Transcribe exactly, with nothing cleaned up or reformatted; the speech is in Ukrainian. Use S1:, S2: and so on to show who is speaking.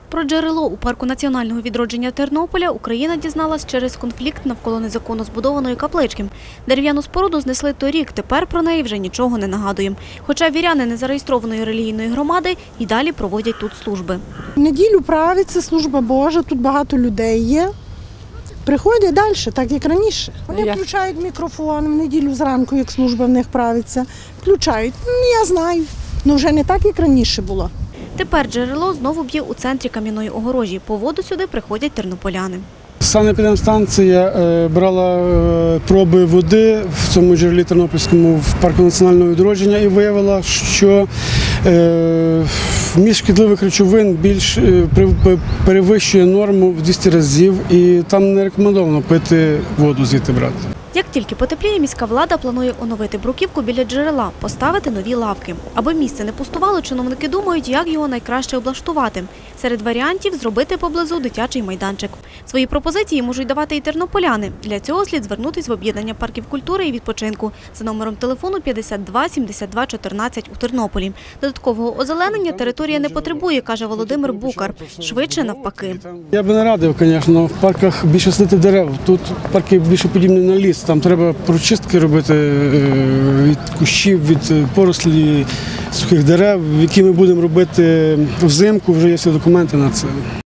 S1: Про джерело у парку національного відродження Тернополя Україна дізналась через конфлікт навколо незаконно збудованої каплички. Дерев'яну споруду знесли торік, тепер про неї вже нічого не нагадує. Хоча віряни незареєстрованої релігійної громади і далі проводять тут служби.
S2: В неділю правиться служба Божа, тут багато людей є. Приходять далі, так як раніше. Вони включають мікрофон в неділю зранку, як служба в них правиться. Включають. Ну, я знаю. Ну вже не так, як раніше було.
S1: Тепер джерело знову б'є у центрі Кам'яної огорожі. По воду сюди приходять тернополяни.
S3: Санепідемстанція е, брала е, проби води в цьому джерелі Тернопільському в парку національного відродження і виявила, що е, вміст шкідливих речовин більш е, перевищує норму в двісті разів, і там не рекомендовано пити воду звідти брати.
S1: Як тільки потепліє, міська влада планує оновити бруківку біля джерела, поставити нові лавки. Аби місце не пустувало, чиновники думають, як його найкраще облаштувати. Серед варіантів – зробити поблизу дитячий майданчик. Свої пропозиції можуть давати і тернополяни. Для цього слід звернутися в об'єднання парків культури і відпочинку за номером телефону п'ятдесят два сімдесят два чотирнадцять у Тернополі. Додаткового озеленення територія не потребує, каже Володимир Букар. Швидше навпаки.
S3: Я би не радив, звісно, в парках більше садити дерев. Тут парки більше подібні на ліс. Там треба прочистки робити від кущів, від порослі сухих дерев, які ми будемо робити взимку, вже є всі документи на це.